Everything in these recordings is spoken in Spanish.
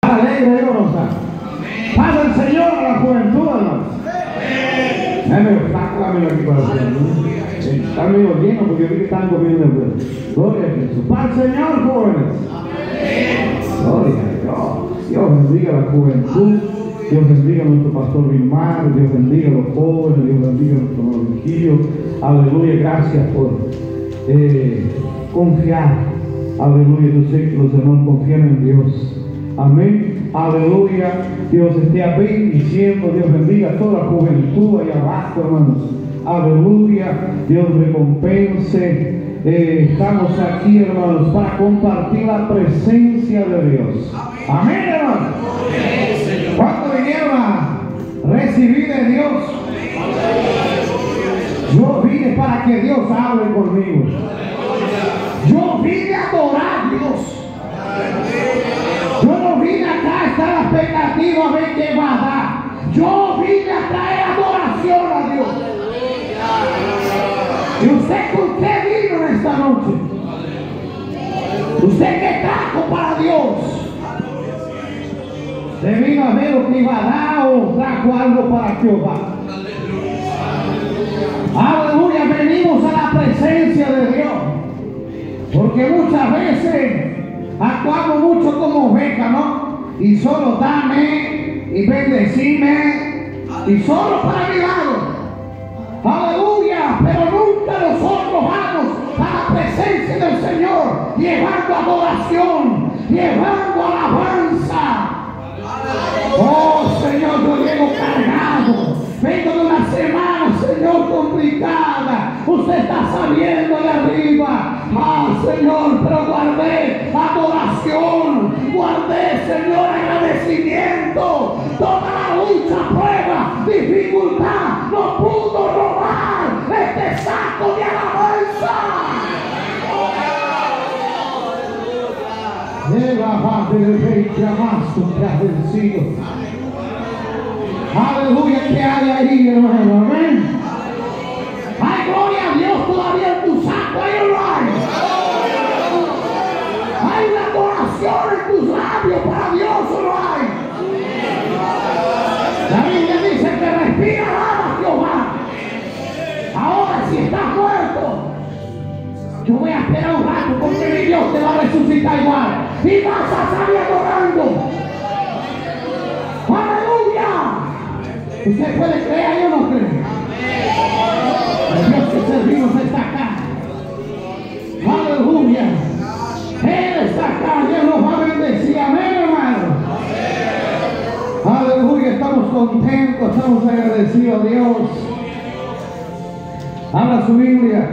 Alegre y golosa. Paz del Señor a la juventud, hermanos. Está claro aquí para el Señor. Está medio lleno porque yo vi que están comiendo el pueblo. Gloria a Jesús. Paz del Señor, jóvenes. Gloria a Dios. Dios bendiga a la juventud. Dios bendiga a nuestro pastor Vilmar. Dios bendiga a los jóvenes. Dios bendiga a nuestro hermano Virgilio. Aleluya. Gracias por confiar. Aleluya. Yo sé que los hermanos confían en Dios. Amén. Aleluya. Dios esté bendiciendo. Dios bendiga a toda la juventud allá abajo, hermanos. Aleluya. Dios recompense. Estamos aquí, hermanos, para compartir la presencia de Dios. Amén, hermanos. ¿Cuánto vinieron a recibir de Dios? Yo vine para que Dios hable conmigo. Yo vine a adorar a Dios. Yo no vine acá a estar expectativa a ver qué va a dar. Yo vine a traer adoración a Dios. ¿Y usted vino en esta noche? ¿Usted qué trajo para Dios? ¿Se vino a ver lo que iba a dar o trajo algo para Jehová? Aleluya, venimos a la presencia de Dios. Porque muchas veces actuamos mucho como ovejas, ¿no? Y solo dame y bendecime y solo para mi lado. Aleluya, pero nunca nosotros vamos a la presencia del Señor llevando adoración, llevando alabanza. Oh Señor, yo llego cargado, vengo de una semana, Señor, complicada. Usted está saliendo de arriba. Señor, pero guardé adoración, guardé, Señor, agradecimiento. Toda la lucha, prueba, dificultad no pudo robar este saco de alabanza. Que has vencido. Aleluya, que hay ahí, hermano. Amén. Hay gloria a Dios todavía en tu saco. Hay una adoración en tus labios para Dios, ¿o no hay? La Biblia dice que respira, alaba a Jehová. Ahora, si estás muerto, yo voy a esperar un rato porque mi Dios te va a resucitar igual. Y vas a salir adorando. ¡Aleluya! ¿Usted puede creer o no cree? El Dios que servimos está acá. ¡Aleluya! Él está acá. Dios nos va a bendecir. Amén, hermano. Aleluya. Estamos contentos. Estamos agradecidos a Dios. Habla su Biblia.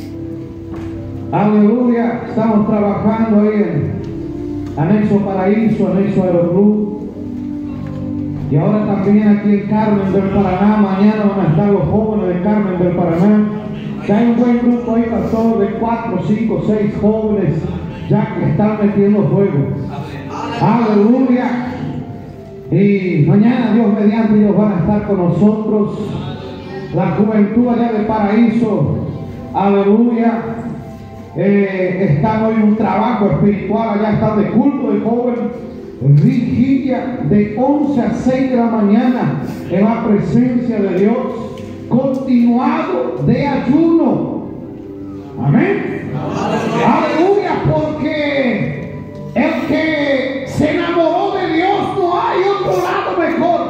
Aleluya. Estamos trabajando ahí en Anexo Paraíso, Anexo Aeroclub. Y ahora también aquí en Carmen del Paraná. Mañana van a estar los jóvenes de Carmen del Paraná. Que hay un buen grupo ahí, pastor, de 4, 5, 6 jóvenes ya que están metiendo fuego. Aleluya. Y mañana, Dios mediante, ellos van a estar con nosotros. La juventud allá de Paraíso. Aleluya. Están hoy en un trabajo espiritual. Allá están de culto de joven. Vigilia de 11 a 6 de la mañana en la presencia de Dios, continuado de ayuno. Amén. Aleluya, porque el que se enamoró de Dios, no hay otro lado mejor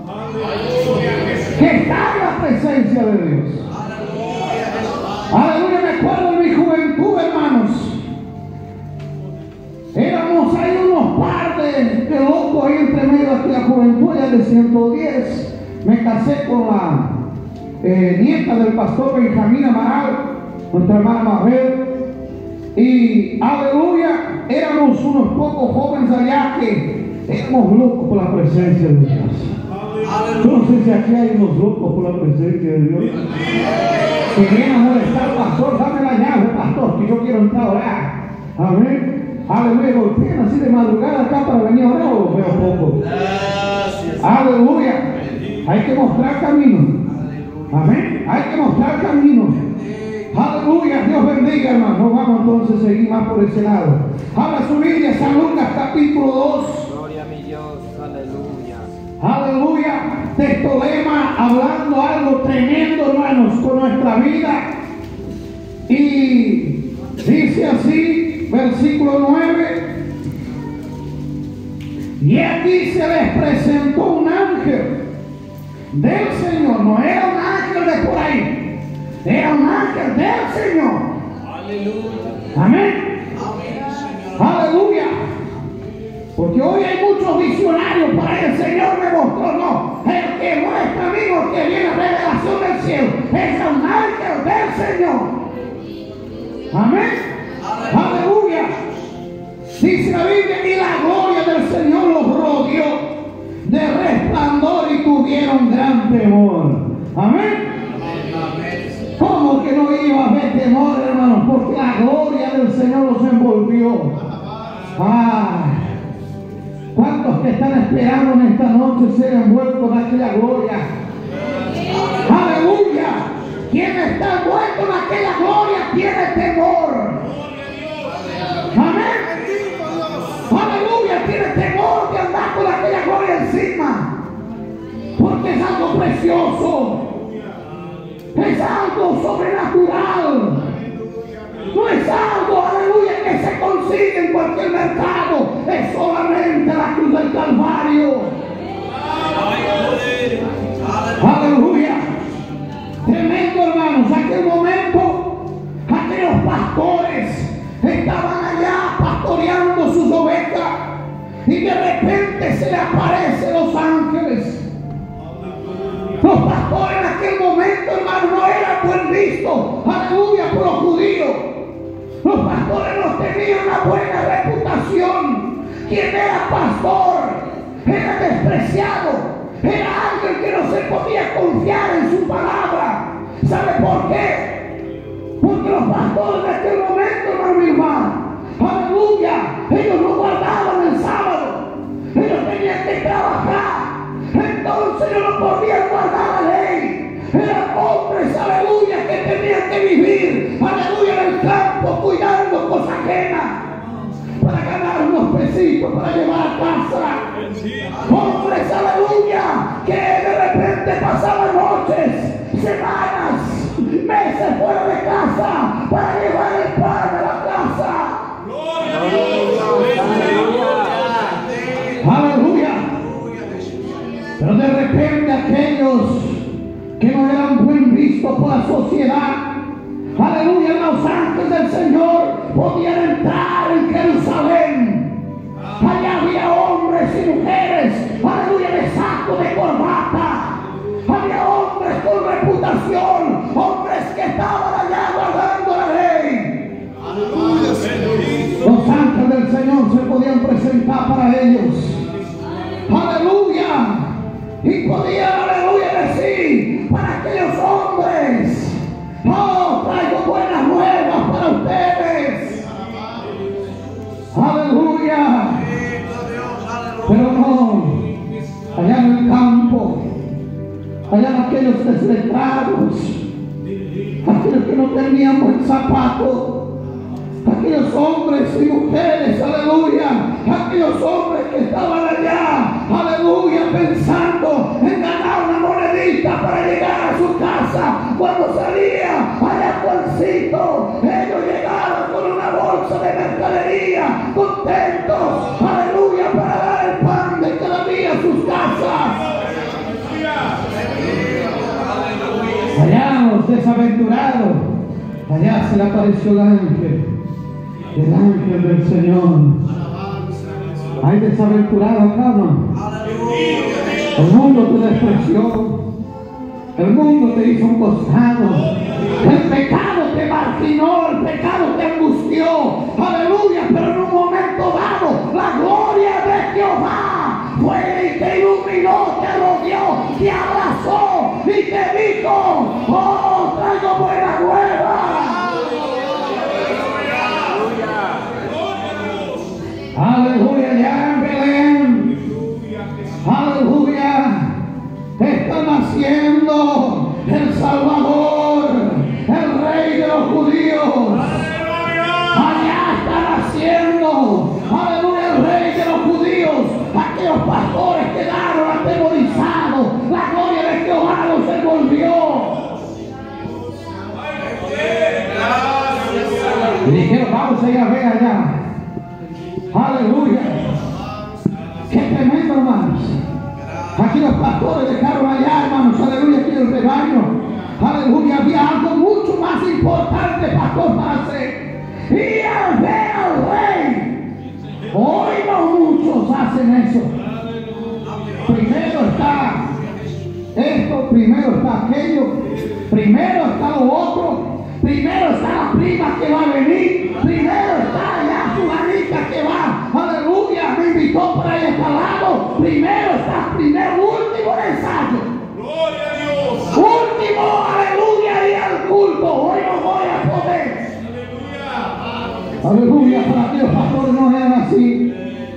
que estar en la presencia de Dios. Aleluya, me acuerdo de mi juventud, hermanos. Éramos ahí unos par de locos ahí entre medio de la juventud ya de 110. Me casé con la nieta del pastor Benjamín Amaral, nuestra hermana Mabel. Y aleluya, éramos unos pocos jóvenes allá que éramos locos por la presencia de Dios. Yo no sé si aquí hay unos locos por la presencia de Dios. Que vienen a molestar, pastor, dame la llave, pastor, que yo quiero entrar a orar. Amén. Aleluya, golpean así de madrugada acá para venir a orar, o veo poco. Gracias. Aleluya. Hay que mostrar camino. Amén. Hay que mostrar camino. Aleluya. Dios bendiga, hermano. Vamos entonces a seguir más por ese lado. Habla su Biblia, San Lucas capítulo 2. Dios, aleluya. Aleluya. Texto lema, hablando algo tremendo, hermanos, con nuestra vida. Y dice así, versículo 9. Y aquí se les presentó un ángel del Señor. No era un ángel de por ahí, era un ángel del Señor. Aleluya. Amén. Aleluya. Porque hoy hay muchos visionarios para el Señor me mostró. No, el que muestra, amigo, que viene revelación del cielo, es un ángel del Señor. Amén. Aleluya. Dice la Biblia, y la gloria del Señor los rodeó de resplandor y tuvieron gran temor. Amén. ¿Cómo que no iba a haber temor, hermanos? Porque la gloria del Señor los envolvió. ¿Cuántos que están esperando en esta noche ser envueltos en aquella gloria? Aleluya. Quien está envuelto en aquella gloria tiene temor. Amén. Aleluya. Tiene temor de andar con aquella gloria encima. Porque es algo precioso. Es algo sobrenatural. No es algo, aleluya, que se consigue en cualquier mercado. Es solamente la cruz del Calvario. Aleluya. Tremendo, hermanos. Aquel momento, aquellos pastores estaban allá pastoreando sus ovejas. Y de repente se le aparecen los ángeles. Los pastores en aquel momento, hermano, no eran buen visto, aleluya, por los judíos. Los pastores no tenían una buena reputación. Quien era pastor era despreciado, era alguien que no se podía confiar en su palabra. ¿Sabe por qué? Porque los pastores de aquel momento, hermano mi hermano, aleluya, ellos no guardaban el sábado, ellos tenían que trabajar. Entonces ellos no podían guardar la ley. Eran hombres, aleluya, que tenían que vivir, aleluya, en el campo, cuidando cosas ajenas, para ganar unos pesitos, para llevar a casa. Hombres, aleluya, que de repente pasaban noches, semanas, meses fuera de casa, para llevar el pan a la casa. Aleluya. Pero de repente aquellos que no eran buen vistos por la sociedad, aleluya, los ángeles del Señor podían entrar en Jerusalén. Allá había hombres y mujeres, aleluya, de saco, de corbata. Había hombres con reputación, hombres que estaban allá guardando la ley. Los ángeles del Señor se podían presentar para ellos. Aleluya. Y podían, aleluya, decir para aquellos hombres: oh, traigo buenas nuevas para ustedes. Aleluya. Pero no, allá en el campo, allá en aquellos desletrados, aquellos que no tenían buen zapato, aquellos hombres y mujeres, aleluya, aquellos hombres que estaban allá, aleluya, pensando en ganar una monedita para llegar a su casa. Cuando salía allá Juancito, ellos llegaban con una bolsa de mercadería, contentos, aleluya, para dar el pan de cada día a sus casas. Allá los desaventurados, allá se le apareció el ángel del Señor. Hay desaventurados acá, ¿no? El mundo te despreció, el mundo te hizo un costado, el pecado te marginó, el pecado te angustió, aleluya, pero en un momento dado la gloria de Jehová fue y te iluminó, te rodeó, te abrazó y te dijo: oh, traigo buena nueva. Aleluya, ya en Belén, aleluya, está naciendo el Salvador, el Rey de los judíos. Allá está naciendo, aleluya, el Rey de los judíos. Aquellos Aquí los pastores dejaron allá, hermanos, aleluya, aquí el rebaño. Aleluya, había algo mucho más importante, pastor, para hacer. Ir a ver al rey. Hoy no muchos hacen eso. Primero está esto, primero está aquello, primero está lo otro, primero está la prima que va a venir, primero está allá su manita que va, aleluya, me invitó para allá al lado, primero está, último ensayo, Gloria a Dios. último, aleluya, y al culto, hoy no voy a poder. Aleluya, para que los pastores no sean así.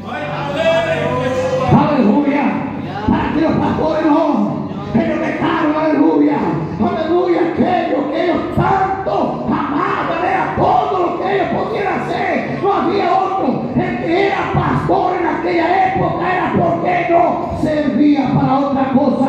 Aleluya, para que los pastores no. Ellos dejaron, aleluya, aleluya, aquello que ellos tanto amaban, era todo lo que ellos podían hacer. No había otro. El que era pastor en aquella época era porque no servía para otra cosa.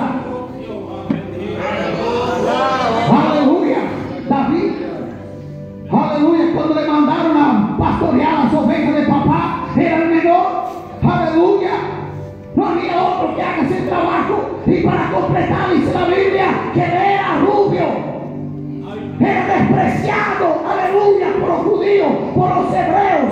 Aleluya, David, aleluya, cuando le mandaron a pastorear las ovejas de papá, era el menor. Aleluya. No había otro que haga ese trabajo. Y para completar, dice la Biblia, que era rubio. Era despreciado, aleluya, por los judíos, por los hebreos.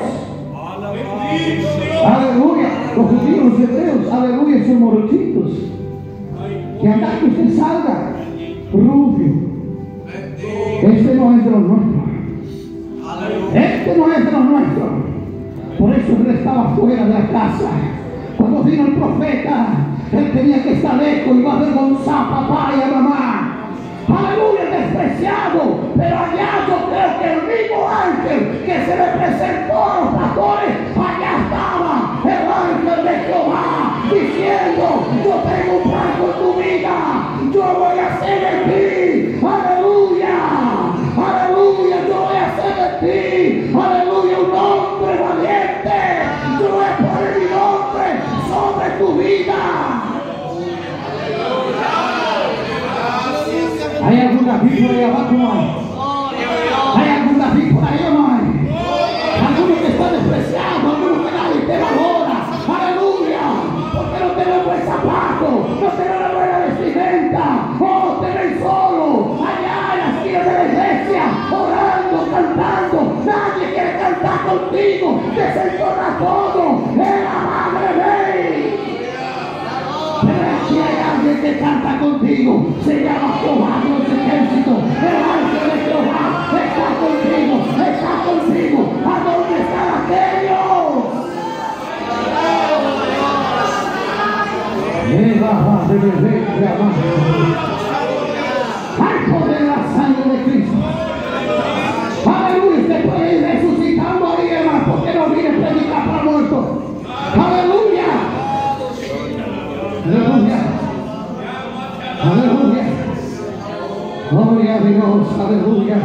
Aleluya, los judíos, los hebreos, aleluya, son morochitos. Que anda que usted salga rubio. Este no es de los nuestros. Este no es de los nuestros. Por eso él estaba fuera de la casa. Cuando vino el profeta, él tenía que estar lejos y iba a avergonzar a papá y a mamá. Aleluya, despreciado. Pero allá yo creo que el mismo ángel que se le presentó a los pastores, allá estaba el ángel de Jehová diciendo: yo tengo un plan con tu vida, yo voy a hacer de ti, aleluya, aleluya, yo voy a hacer de ti, aleluya, un hombre valiente, yo voy a poner mi nombre sobre tu vida. ¿Hay algún David por ahí abajo? No hay. ¿Hay algún David por ahí o no hay? Alguno que está despreciado, alguno que nadie te valora. Aleluya. Porque no tenés buen zapato, no tenés una buena vestimenta. Oh, te ven solo. Allá en la esquina de la iglesia, orando, cantando. Nadie quiere cantar contigo. Desentona todo. Es la madre de. Pero si hay alguien que canta contigo, se llama Jehová de los ejércitos. El ángel de Jehová está contigo, está contigo. ¿A dónde están aquellos? Hay poder en la sangre de Cristo. Aleluya, usted puede ir resucitando ahí, hermano, porque no viene a predicar para muertos. Aleluya. Aleluya. Aleluya. Gloria a Dios. Aleluya.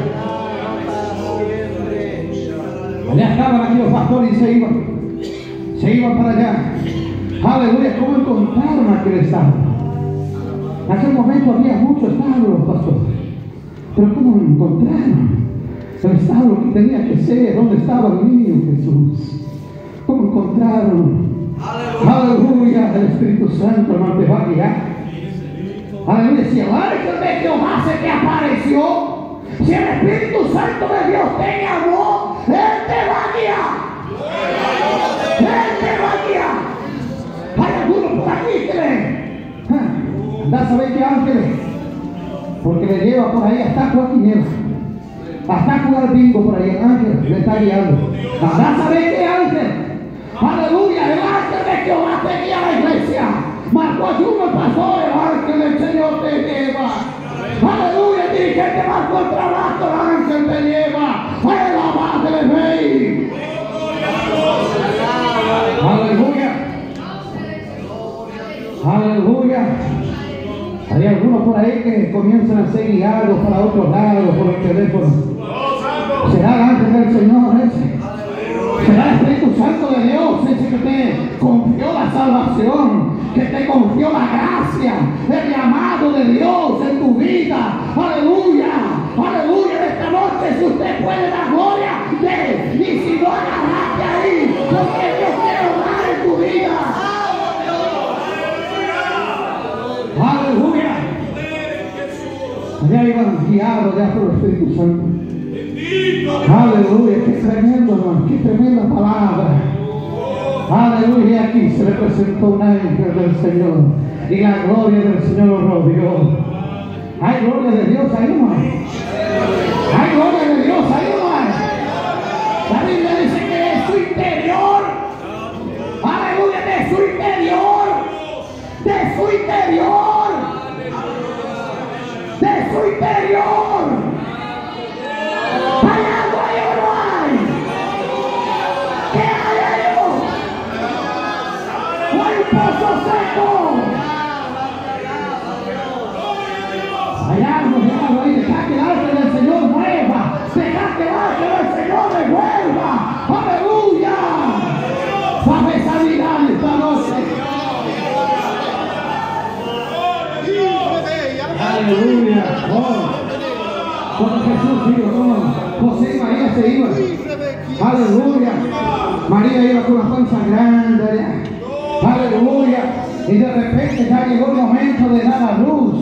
Allá estaban aquí los pastores y se iban para allá. Aleluya. ¿Cómo encontraron aquel estado? En aquel momento había muchos establos, pastores. Pero ¿cómo lo encontraron? El establo que tenía que ser, ¿dónde estaba el niño Jesús? ¿Cómo encontraron? Aleluya, el Espíritu Santo, hermano, te va a guiar. Aleluya, si el ángel de Jehová se te apareció, si el Espíritu Santo de Dios te llamó, Él te va a guiar. Él te va a guiar. Hay algunos por aquí que le anda a saber qué ángeles, porque le lleva por ahí hasta Joaquín, hasta jugar bingo por ahí, el ángel le está guiando. Anda a saber qué ángel. Aleluya, el ángel de Jehová te guía a la iglesia. Marco ayuno el pastor, el ángel del Señor te lleva. Aleluya, el dirigente marcó el trabajo, el ángel te lleva. ¡Ay, la madre del rey! Aleluya. Aleluya. Hay algunos por ahí que comienzan a ser guiados para otros lados por el teléfono. ¿Será el ángel del Señor ese? ¿Será el Espíritu Santo de Dios ese que te confió la salvación, que te confió la gracia, el llamado de Dios en tu vida? Aleluya, aleluya. En esta noche, si usted puede dar gloria, de, y si no, agarrate ahí, porque Dios quiere obrar en tu vida. Allá iban guiados ya por el Espíritu Santo. Bendito. Aleluya, qué tremendo, hermano, qué tremenda palabra. Aleluya, y aquí se le presentó un ángel del Señor y la gloria del Señor lo rodeó. Hay gloria de Dios ahí, hermano. Hay gloria de Dios ahí, hermano. La Biblia dice que de su interior, aleluya, de su interior, de su interior, de su interior. ¿Hay algo ahí o no hay? ¿Qué hay ahí? ¿O hay un pozo seco? Hay algo ahí. Deja que el ángel del Señor mueva. Deja que el ángel del Señor revuelva. ¡Aleluya! Baje sanidad esta noche. ¡Aleluya! Oh. Cuando Jesús dijo, no, José y María se iban. Aleluya. María iba con la panza grande allá. Aleluya. Y de repente ya llegó el momento de dar a luz.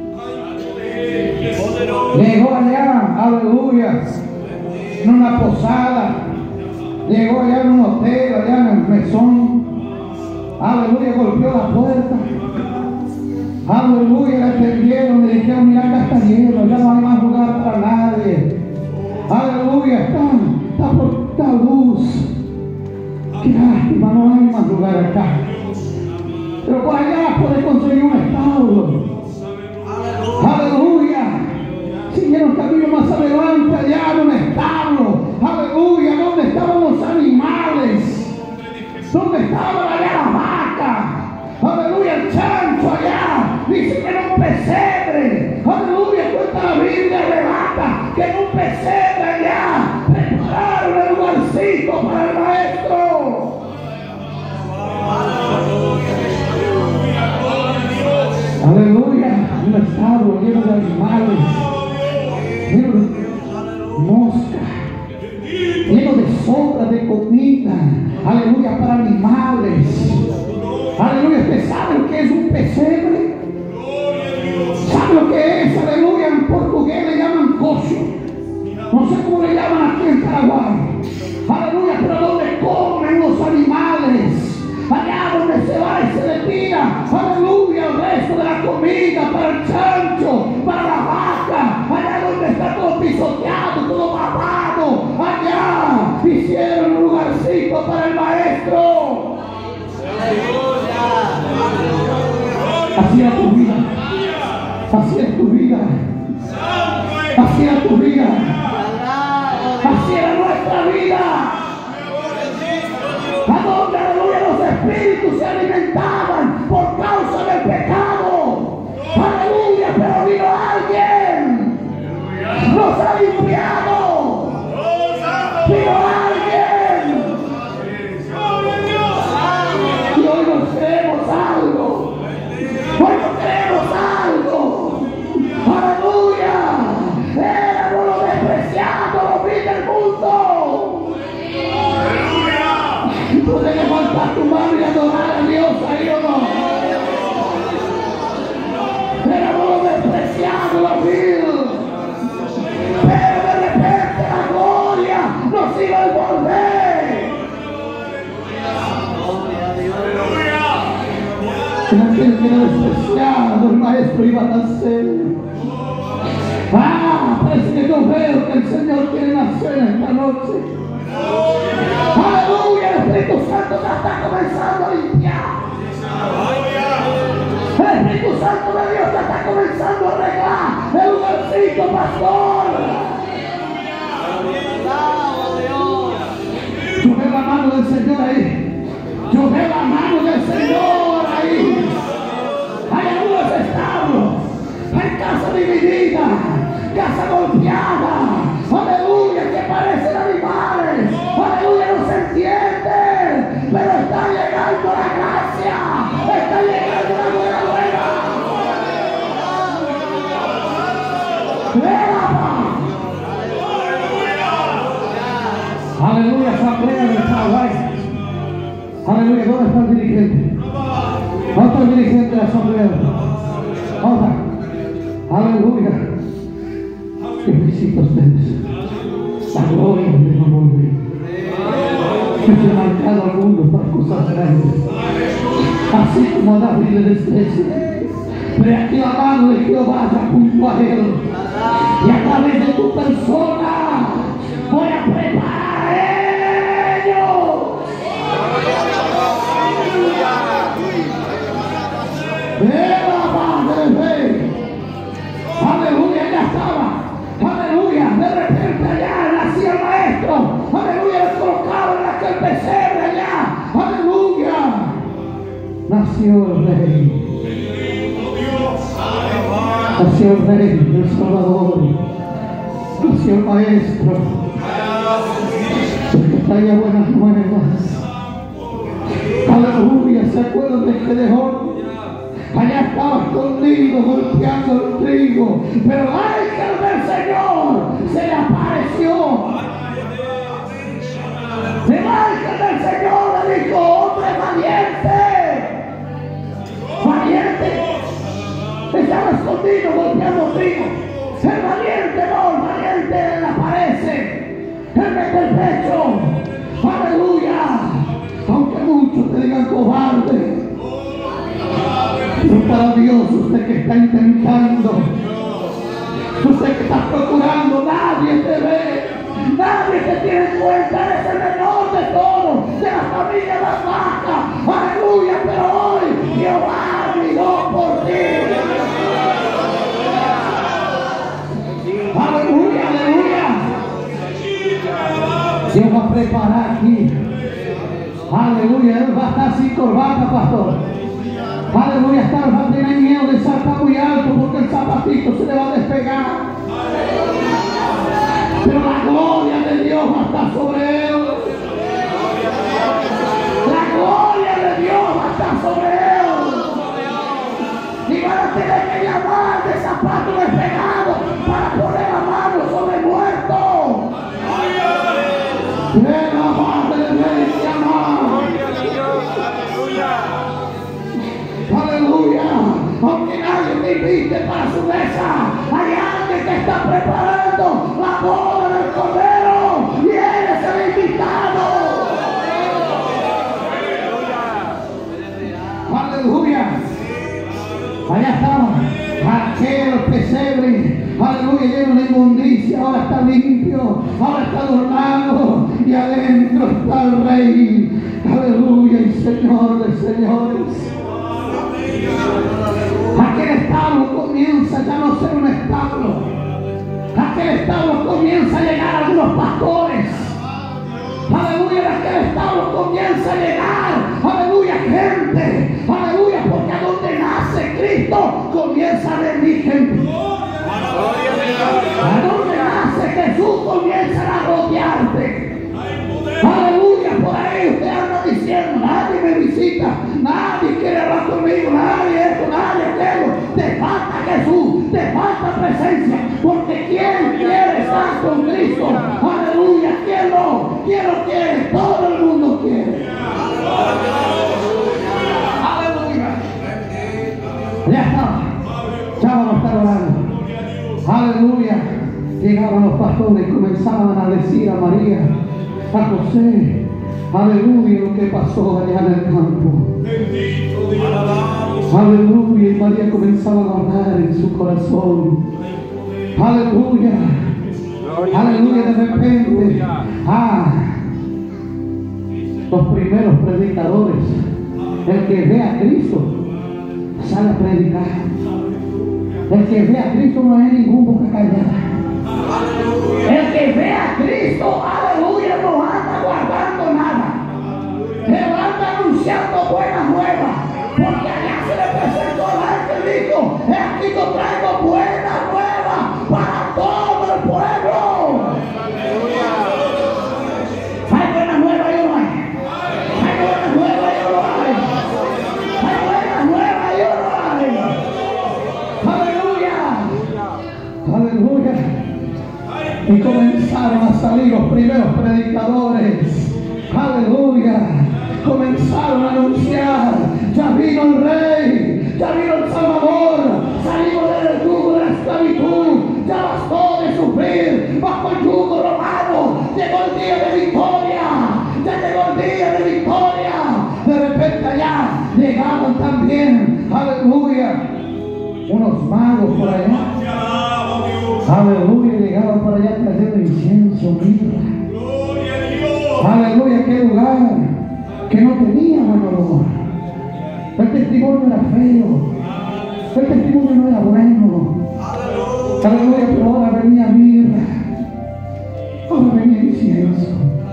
Llegó allá, aleluya, en una posada. Llegó allá en un hotel, allá en el mesón. Aleluya, golpeó la puerta. Aleluya, le atendieron, le dijeron, mira, acá está lleno, ya no hay más lugar para nadie. Aleluya, está luz. Qué lástima, no hay más lugar acá. Pero por allá puede conseguir un establo. Aleluya. Siguieron camino más adelante, allá en un establo. Aleluya, donde estaban los animales. Donde estaban allá las vacas. Aleluya, el chancho allá. Dice que en un pesebre. Aleluya, cuenta la Biblia, relata que en un pesebre allá prepararon el lugarcito para el maestro. Aleluya, un establo lleno de animales, lleno de moscas, lleno de sobras de comida. Aleluya, para animales. Aleluya, ¿usted sabe lo que es un pesebre? ¿Sabe lo que es? Aleluya, en portugués le llaman cocho. No sé cómo le llaman aquí en Paraguay. Aleluya, pero donde comen los animales. Allá donde se va y se le tira, aleluya, el resto de la comida para el chancho, para la vaca. Allá donde está todo pisoteado, todo babado. Allá hicieron un lugarcito para el maestro. Así era tu vida. Así es tu vida. Así era tu vida. Así era nuestra vida. A donde, aleluya, los espíritus se alimentaban por causa del pecado. Aleluya, pero vino alguien. Nos ha limpiado. Vino alguien. Y hoy nos creemos algo. Hoy nos creemos algo. Aleluya. Éramos los despreciados, los vil del mundo. Tú debes levantar tu mano y adorar a Dios ahí o no. Éramos los despreciados, los vil. Pero de repente la gloria nos iba a envolver. Aquel que era despreciado, el maestro iba a nacer. Parece que yo veo que el Señor quiere nacer esta noche. Aleluya, el Espíritu Santo ya está comenzando a limpiar. El Espíritu Santo de Dios ya está comenzando a arreglar el lugarcito, pastor. Yo veo la mano del Señor ahí. Yo veo la mano del Señor ahí. Hay algunos establos, hay casa dividida, casa golpeada. Aleluya, que parecen animales. Aleluya, no se entiende. Pero está llegando la gracia. Está llegando la buena nueva. Aleluya, asamblea del Paraguay. Aleluya, ¿dónde está el dirigente? ¿Dónde está el dirigente de la asamblea? ¿Dónde está? Aleluya. necesita ustedes. La gloria de Dios volver. Que se ha marcado al mundo para cosas grandes. Así como a David le desprecia. Pero aquí la mano de Jehová ya junto a él. Y a través de tu persona voy a preparar a ellos. Aleluya, ya estaba. Aleluya, de repente allá nacía el maestro. Aleluya, le colocaron en aquel pesebre allá. Aleluya, nació el rey. Nació el rey, el Salvador. Nació el maestro. Porque traía buenas nuevas. Aleluya, ¿se acuerdan de que dejó? Allá estaba escondido golpeando el trigo, pero el ángel del Señor se le apareció. El ángel del Señor le dijo: hombre valiente, valiente. Estaba escondido golpeando trigo. El valiente no, el valiente le aparece. Él mete el pecho. Aleluya. Aunque muchos te digan cobarde, pero para Dios, usted que está intentando, usted que está procurando, nadie te ve, nadie te tiene en cuenta, eres el menor de todos, de la familia de las vacas. Aleluya, pero hoy Jehová miró por ti. Aleluya, aleluya. Dios va a preparar aquí. Aleluya, él va a estar sin corbata, pastor. Aleluya, va a tener miedo de saltar muy alto porque el zapatito se le va a despegar. Pero la gloria de Dios va a estar sobre él. La gloria de Dios va a estar sobre él. Y van a tener que llamar de zapato despegado para poner la mano sobre el muerto. Aleluya. Aunque nadie te invite para su mesa, hay alguien que está preparando la boda del Cordero y eres el invitado. Aleluya. Allá estaba aquel pesebre. Aleluya, lleno de inmundicia, ahora está limpio, ahora está adornado y adentro está el Rey. Aleluya, y Señor de señores. Aquel establo comienza ya no ser un establo. Aquel establo comienza a llegar a algunos pastores. Aleluya, aquel establo comienza a llegar. Aleluya, gente. Aleluya, porque a donde nace Cristo comienza a venir gente. A donde nace Jesús comienza a rodearte. Aleluya, por ahí usted anda diciendo: nadie me visita, nadie quiere hablar conmigo, nadie esto, nadie aquello. Te falta Jesús, te falta presencia, porque ¿quién quiere estar con Cristo? Aleluya, ¿quién no? ¿Quién lo quiere? Todo el mundo quiere. Aleluya. Ya está, ya vamos a estar orando. Aleluya. Llegaban los pastores y comenzaban a decir a María, a José, aleluya, lo que pasó allá en el campo. Aleluya, y María comenzaba a guardar en su corazón. Aleluya. Aleluya, de repente, los primeros predicadores, el que ve a Cristo sale a predicar. El que ve a Cristo no hay ningún boca callada. El que ve a Cristo, aleluya, no anda guardando nada. Él anda anunciando buenas nuevas. Porque allá se le presentó el ángel y dijo: aquí yo traigo buenas nuevas para todo el pueblo. Hay buenas nuevas y no hay. Hay buenas nuevas y no hay. Hay buenas nuevas y no hay. Aleluya. Aleluya. Y comenzaron a salir los primeros predicadores. Aleluya. Comenzaron a anunciar: ya vino el Rey, ya vino el Salvador, salimos del yugo de la esclavitud, ya bastó de sufrir, también, aleluya, unos magos por allá. Te alabo, Dios. Aleluya, llegaban por allá trayendo incienso, mirra. Gloria a Dios. Aleluya, qué lugar que no tenía buen olor. El testimonio era feo. El testimonio no era bueno. Aleluya, pero ahora venía mirra. Ahora venía incienso.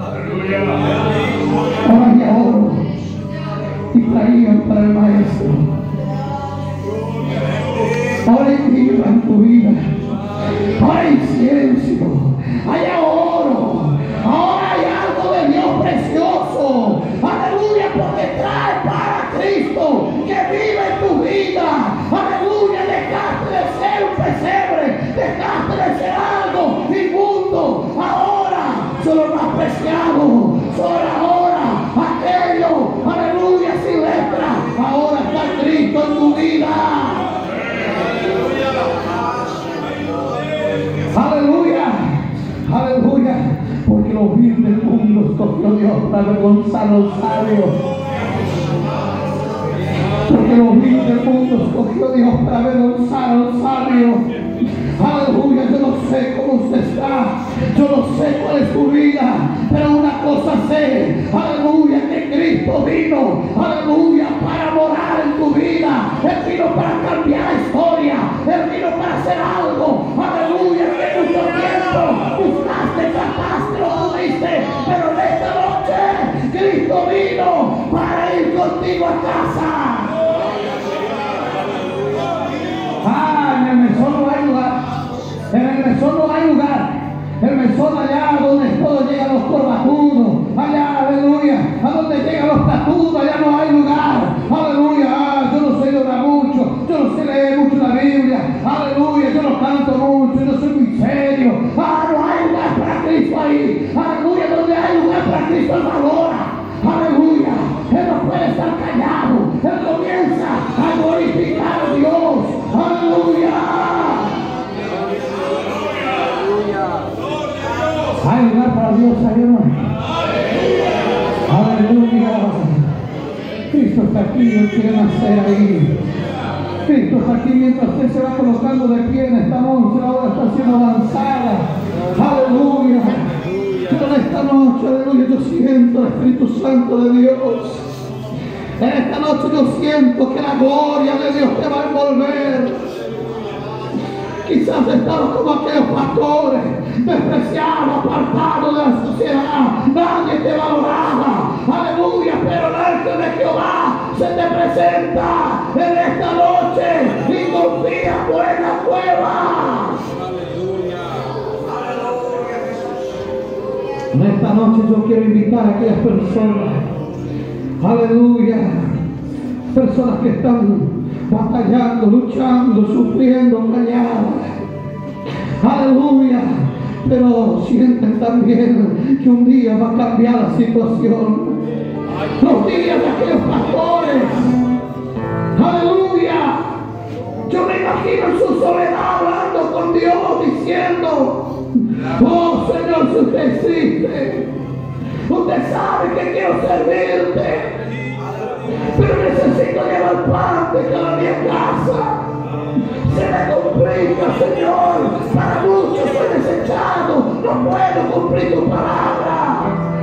Ahora había oro. Y traían para el maestro. Ahora hay mirra en tu vida. Ahora hay incienso. Hay oro. Ahora hay algo de Dios precioso. Aleluya, porque trae para Cristo que vive en tu vida. Aleluya, dejaste de ser un pesebre. Dejaste de ser algo inmundo. Ahora son los más preciados. Son ahora aquello. Aleluya, sin letra. Ahora está Cristo en tu vida. Aleluya, aleluya, porque los vil del mundo escogió Dios para avergonzar a los sabios. Porque los vil del mundo escogió Dios para avergonzar a los sabios. Aleluya, yo no sé cómo usted está, yo no sé cuál es tu vida, pero una cosa sé, aleluya, que Cristo vino, aleluya, para morar en tu vida. Él vino para cambiar la historia, Él vino para hacer algo, aleluya, que mucho tiempo buscaste, trataste, lo tuviste, pero en esta noche Cristo vino para ir contigo a casa. En el mesón no hay lugar. En el mesón no hay lugar. El mesón allá donde todos llegan los corbatudos. Allá, aleluya. A donde llegan los tatudos, allá no hay lugar. Aleluya. Yo no sé orar mucho. Yo no sé leer mucho la Biblia. Aleluya. Yo no canto mucho. Yo soy muy serio. No hay lugar para Cristo ahí. Aleluya. Donde hay lugar para Cristo, Él valora. Aleluya. Él no puede estar callado. Él comienza a glorificar a Dios. Aleluya. Hay lugar para Dios, hermano. Aleluya. Cristo está aquí, Él quiere nacer ahí. Cristo está aquí mientras usted se va colocando de pie en esta noche. La hora está siendo avanzada. Aleluya. Pero en esta noche, aleluya, yo siento el Espíritu Santo de Dios. En esta noche yo siento que la gloria de Dios te va a envolver. Quizás estamos como aquellos pastores, despreciados, apartados de la sociedad. Nadie te valoraba. Aleluya, pero el ángel de Jehová se te presenta en esta noche y confía buena cueva. En esta noche yo quiero invitar a aquellas personas, aleluya, personas que están batallando, luchando, sufriendo, engañadas, aleluya, pero sienten también que un día va a cambiar la situación. Los días de aquellos pastores, aleluya, yo me imagino en su soledad hablando con Dios, diciendo: oh Señor, si usted existe, usted sabe que quiero servirte, pero necesito llevar pan de cada día a casa. Se me complica, Señor, para muchos soy desechado, no puedo cumplir tu palabra.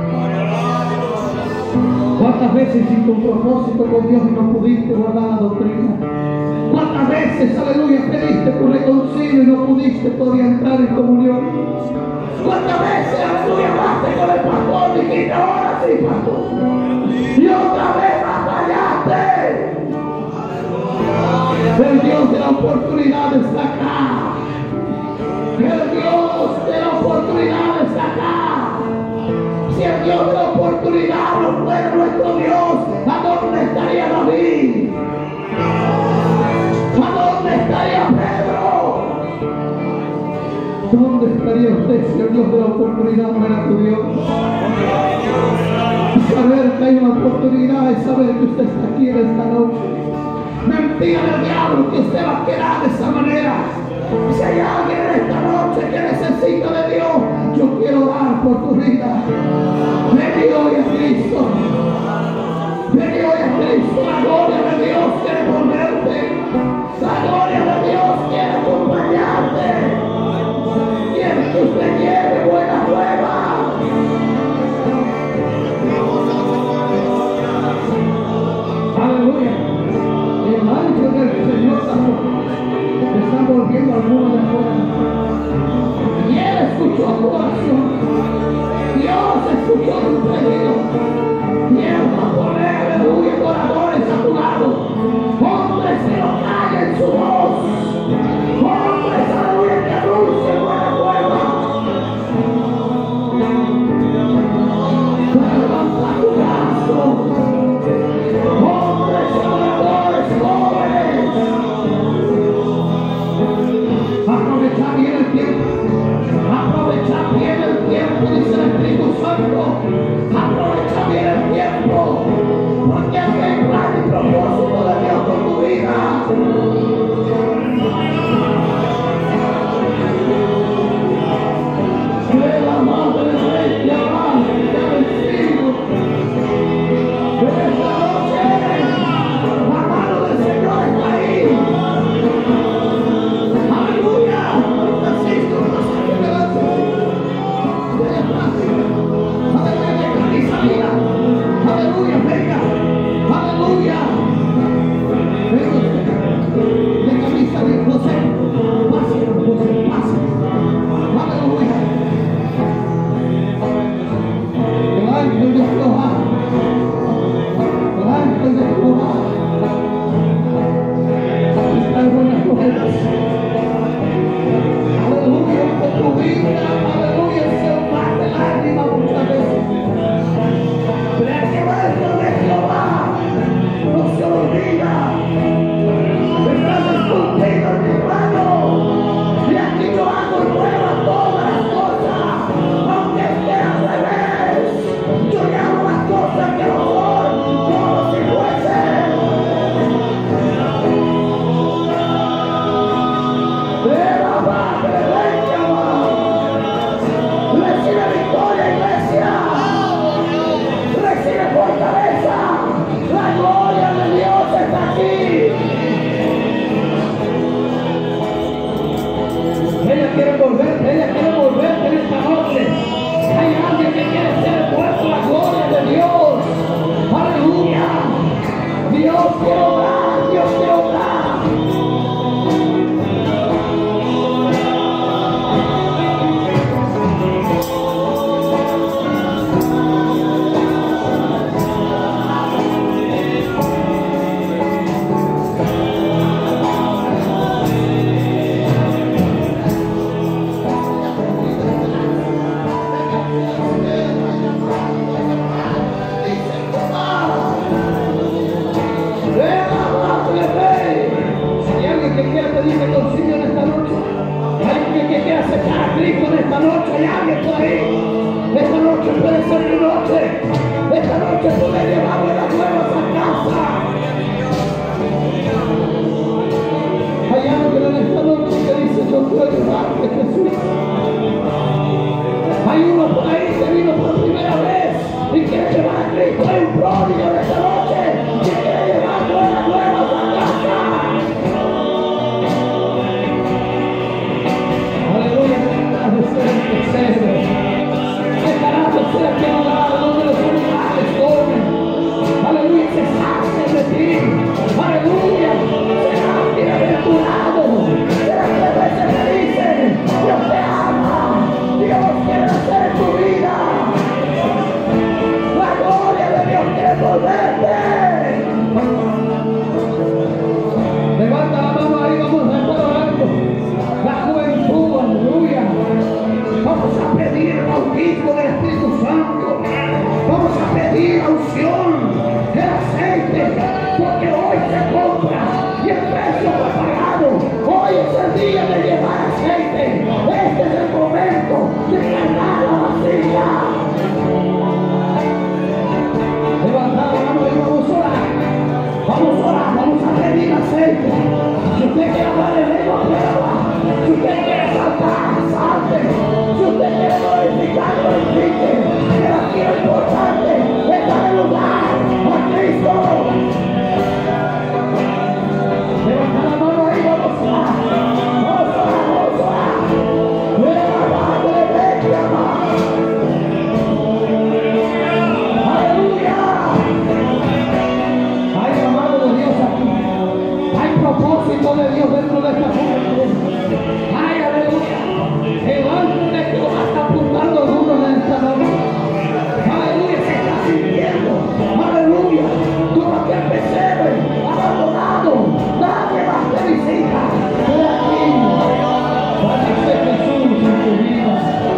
¿Cuántas veces hiciste un propósito con Dios y no pudiste guardar la doctrina? ¿Cuántas veces, aleluya, pediste tu reconcilio y no pudiste todavía entrar en comunión? ¿Cuántas veces, aleluya, hablaste con el pastor y dijiste: ahora sí, pastor? Y otra vez batallaste. El Dios de la oportunidad está acá. El Dios de la oportunidad está acá. Si el Dios de la oportunidad no fuera nuestro Dios, ¿a dónde estaría David? ¿A dónde estaría Pedro? ¿Dónde estaría usted si el Dios de la oportunidad no era tu Dios? Saber que hay una oportunidad es saber que usted está aquí en esta noche. Mentira del diablo que usted va a quedar de esa manera. Si hay alguien en esta noche que necesita de Dios, yo quiero orar por tu vida. Ven hoy a Cristo. Ven hoy a Cristo. La gloria de Dios te Te están volviendo algunos de afuera. Y Él escuchó tu oración. Dios escuchó tu pedido. Y Él va a poner, aleluya, adoradores a tu lado. Hombres que no callen su voz. Hombres, aleluya, que anuncien buena nueva. Levanta tu brazo. Hombres, adoradores, jóvenes. Aprovecha bien el tiempo. Aprovecha bien el tiempo, dice el Espíritu Santo. Aprovecha bien propósito de Dios dentro de esta juventud. ¡Ay, aleluya! El ángel de Jehová está apuntando duro en esta noche. ¡Aleluya! Se está sintiendo. ¡Aleluya! Todo aquel pesebre abandonado, nadie más te visita. He aquí, aparece Jesús en tu vida.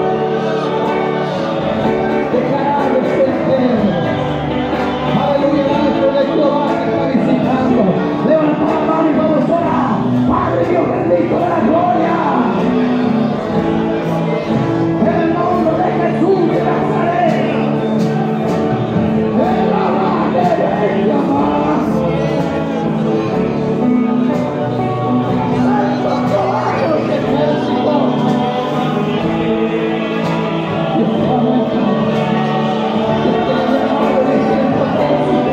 Dejará de ser eterno. Aleluya, el ángel de Jehová te está visitando. Levanta la mano y vamos a orar. Padre Dios bendito de la gloria. En el nombre de Jesús de Nazaret. En la madre de Dios. Santo Jehová de los ejércitos. Dios te bendiga. Dios te bendiga de este propósito.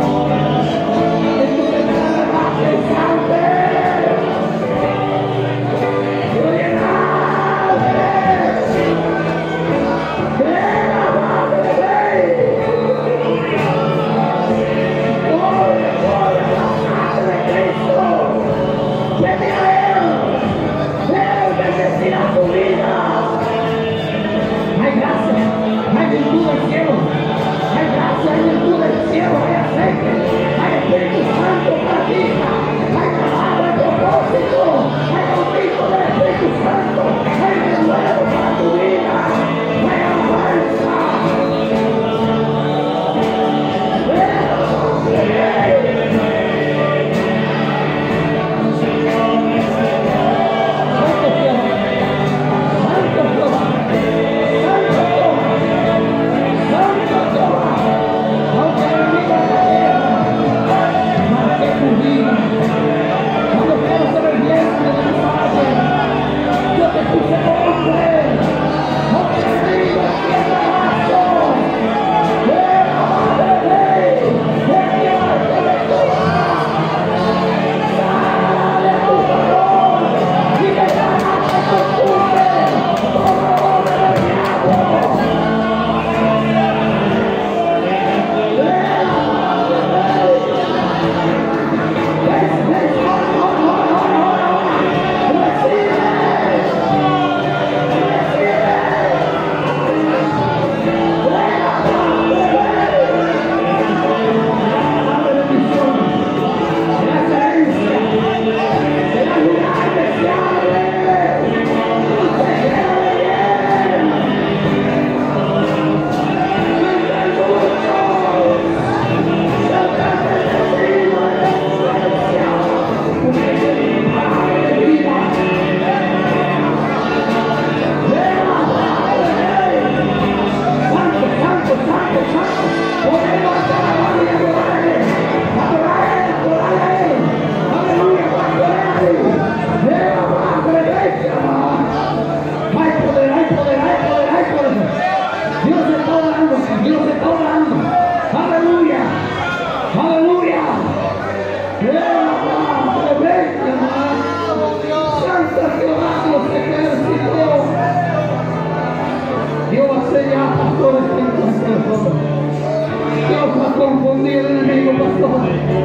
Dios va a confundir el enemigo, pastor.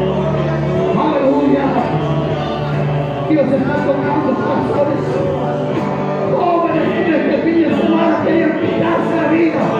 Aleluya. Dios está tocando pastores. Jóvenes en este fin de semana querían quitarse la vida.